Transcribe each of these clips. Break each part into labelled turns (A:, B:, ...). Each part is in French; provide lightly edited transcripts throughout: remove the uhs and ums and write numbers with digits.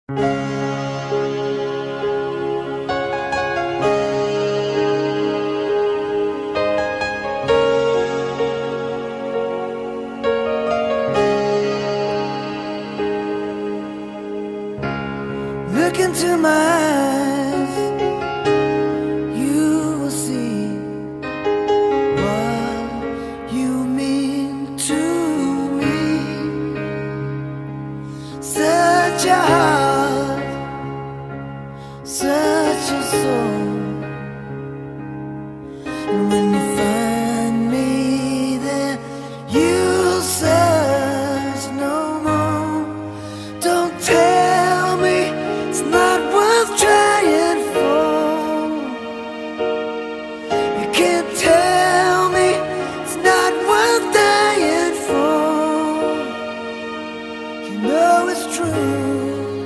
A: Look into my eyes, you will see what you mean to me. Such a heart, such a soul. And when you find me there, you'll search no more. Don't tell me it's not worth trying for. You can't tell me it's not worth dying for. You know it's true.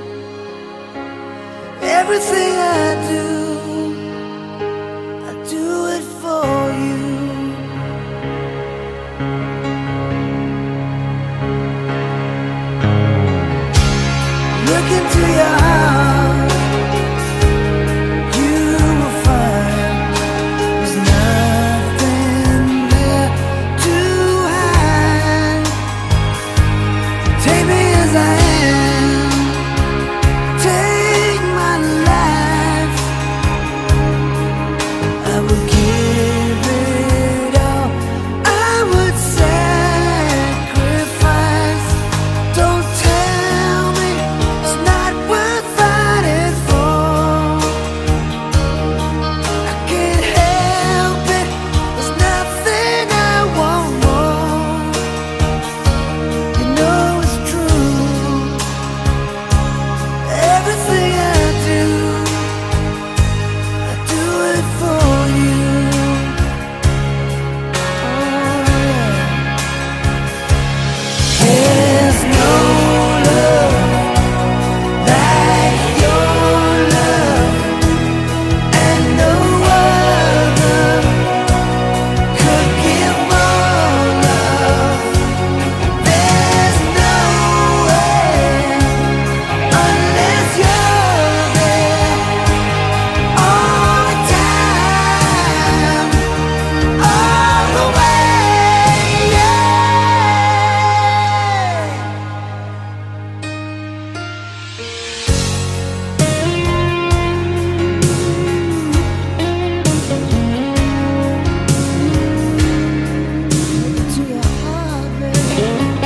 A: Everything I do it for you. Look into your heart, you will find there's nothing there to hide. Take me as I am, take my life. I would give it all, I would sacrifice. Don't tell me it's not worth fighting for. I can't help it, there's nothing I want more. You know it's true. Everything I do it for you. Oh yeah. There's no love like your love, and no other could give more love. There's no way unless you're there all the time, all the way, yeah. To your heart, baby.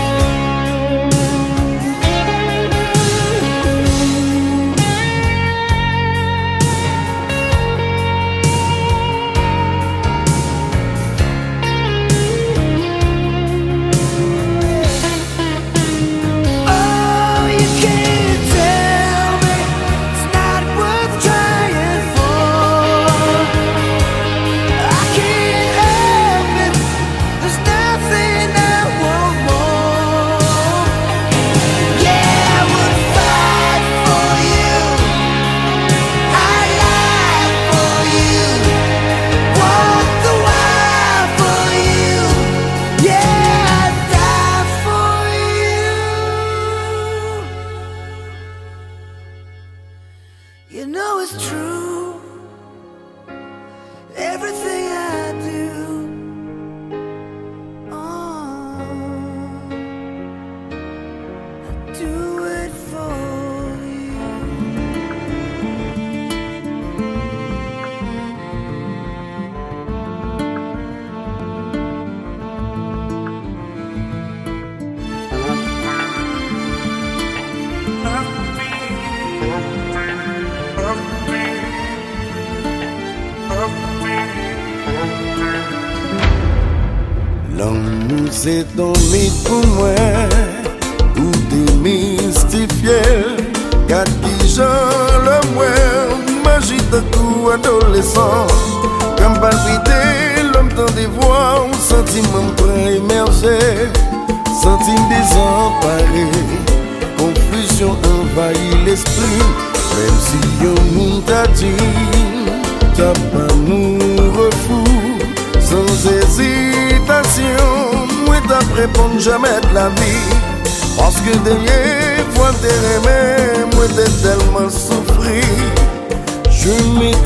A: Oh, you can't tell me it's not worth trying for. I can't help it, there's nothing I want more. Yeah, I would fight for you, I'd lie for you, walk the wire for you. Yeah, I'd die for you. You know it's true. Everything I do, I do it for you.
B: L'amour c'est ton mythe pour moi, ou démystifié. Car qui j'en le moins, magie de tout adolescent. Comme palpiter, l'homme dans des voix, un sentiment très immergé, sentiment désemparé, confusion envahit l'esprit. Même si on nous t'a dit, t'as pas nous refou, sans hésitation, moi t'as répondre jamais de la vie. Parce que derrière, fois t'es aimé, moi t'es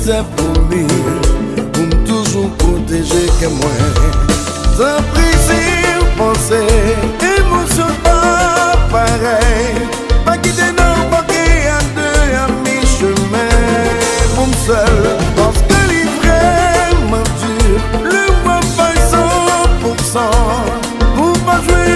B: c'est promis pour me toujours protéger que moi. Sans plaisir, penser, émotion pas pareil. Pas quitter non, pas qu'il y a deux à mi-chemin. Pour me seul, parce que les vraiment dur, le voit pas 100%. Pour pas jouer.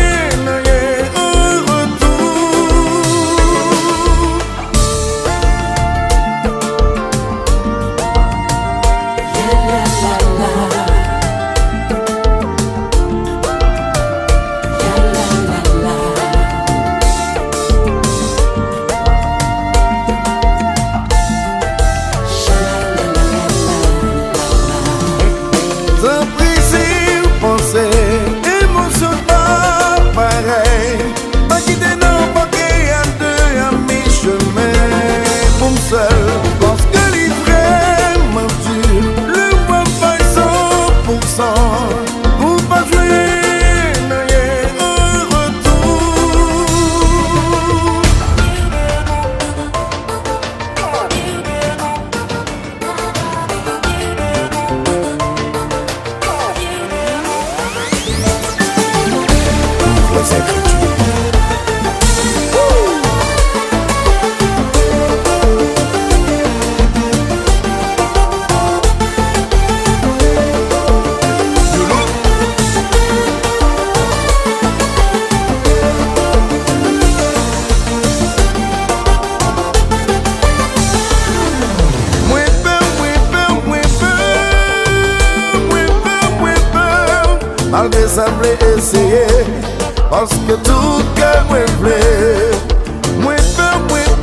B: Malgré ça, m'l'ai essayé, parce que tout cœur me plaît. Moi peur.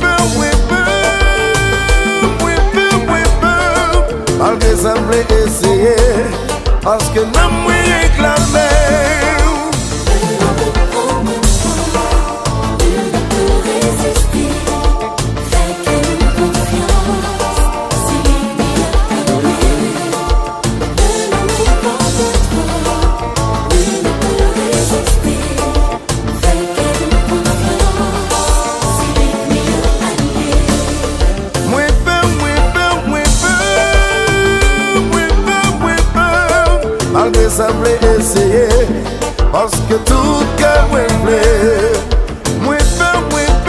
B: Malgré ça, m'l'ai essayé, parce que non, moi réclamé. Malgré ça, m'l'ai essayé, parce que tout cœur me plaît. Moi peur.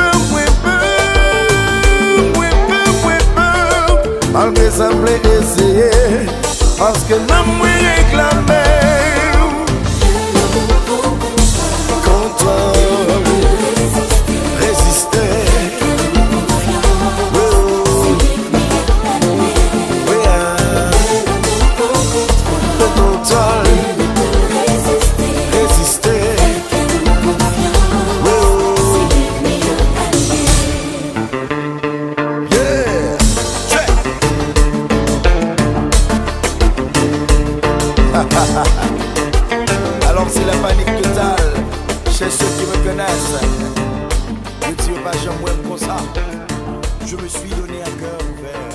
B: Malgré ça, m'l'ai essayé, parce que non, moi réclamé. Contrôle, résister. Alors c'est la panique totale chez ceux qui me connaissent. Je tire pas jamais comme ça. Je me suis donné un cœur ouvert.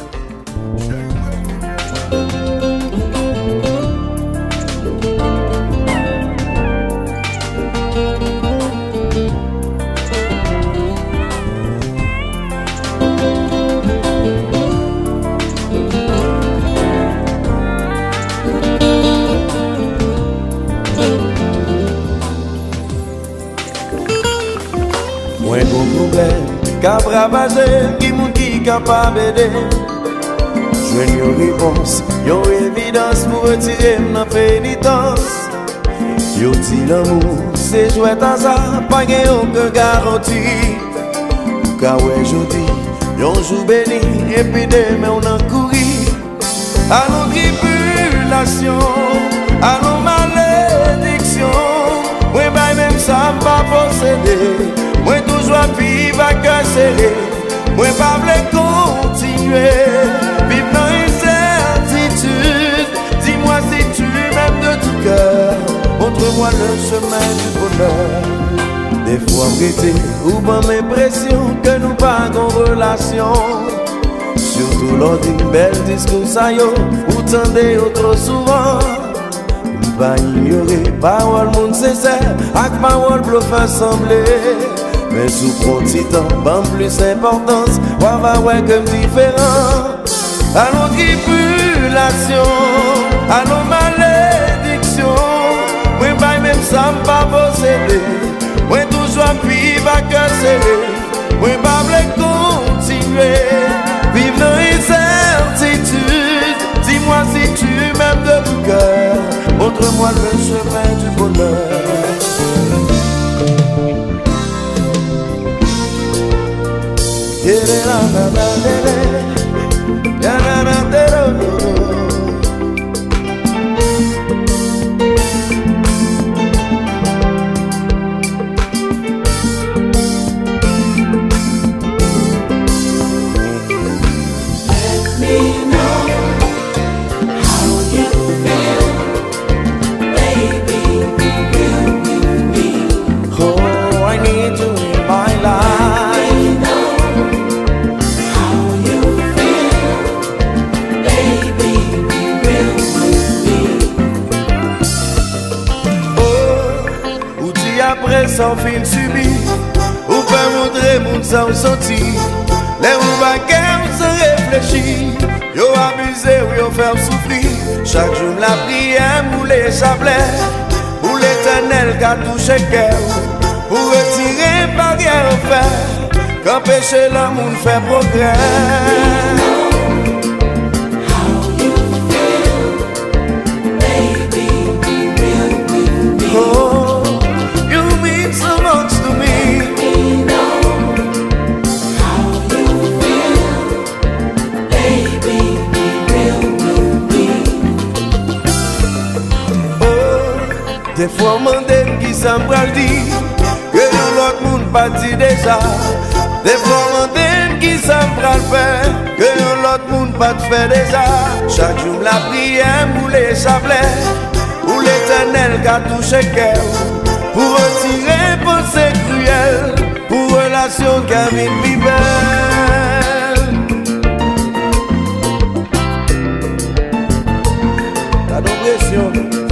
C: Moins gros problème, qu'à bravager, qui moun qui capable d'aider. Jouen une réponse, une évidence pour retirer ma pénitence. Yo dit l'amour, c'est jouer dans ça, pas gain aucune garantie. Car ouais, je dis, yon jour béni, et puis demain on en courir. Allons tribulation, allons malédiction. Ouais, bah même ça m'a possédé. Moi toujours vivre à cœur serré. Moi pas voulais continuer. Vivre dans incertitude. Dis-moi si tu m'aimes de tout cœur. Montre-moi le chemin du bonheur. Des fois m'arrêter ou bon m'impression que nous pas en relation. Surtout lors d'une belle discours ça yo. Ou tendez trop souvent. Pas ignorer parole monde sincère. Avec parole bluff assemblée. Mais sous petit temps, pas plus importance, ouais comme différent. à nos tribulations, à nos malédictions. Moi, pas même ça, m'pas posséder. Moi, toujours vivre à cœur serré. Moi, pas voulais continuer, vivre dans l'incertitude. Dis-moi si tu m'aimes de tout cœur, montre-moi le chemin du bonheur. Après sans fin subi, ou pas montrer mon sang senti. Les ou baguettes se réfléchit, yo abusé ou yo faire souffrir. Chaque jour la prière moulée chapelet, pour l'éternel qu'a touché cœur, pour retirer barrière au fer, qu'empêcher l'amour fait progrès. Des fois, m'en qui s'en pral dit que l'autre monde pas dit déjà. Des fois, m'en qui s'en pral faire que l'autre monde pas fait déjà. Chaque jour, la prière moulée chapelet, où l'éternel qu'a touché cœur, pour retirer pensée cruelle, pour relation qui a vie plus belle. T'as d'impression.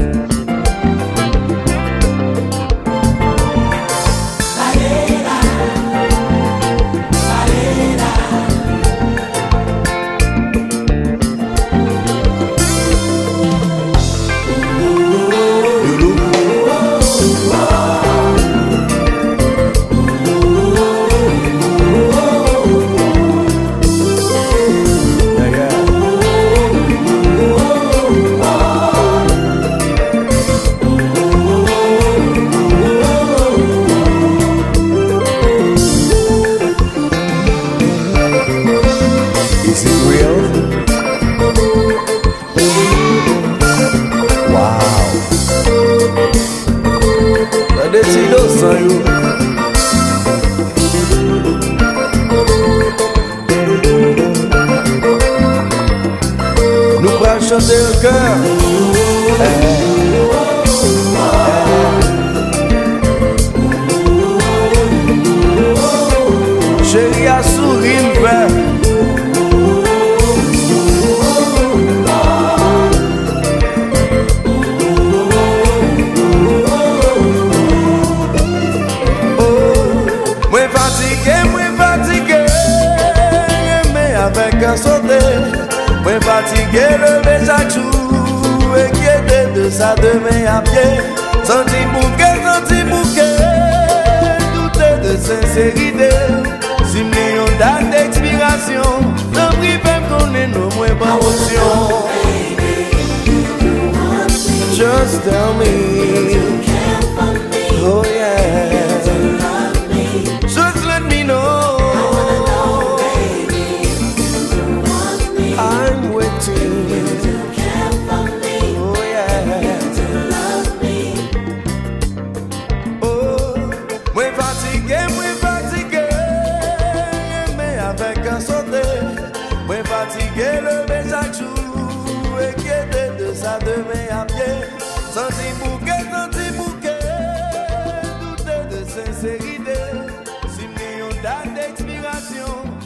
C: Nous va chanter le cœur. Chérie a souri le père. Avec un sauté, moi fatigué, levé chaque jour, inquiété de ça demain à pied. Senti bouquet, douter de sincérité. Si million date d'expiration, non privé me connaît nos moins bonnes options. Just tell me, oh yeah, just let me know. I'm waiting. Oh yeah. Oh, moi fatigué, mais avec un sauté. Moi fatigué, levé chaque jour, inquiété de ça demain à pied. Senti bouquet, douter de sincérité. 6 millions date d'expiration.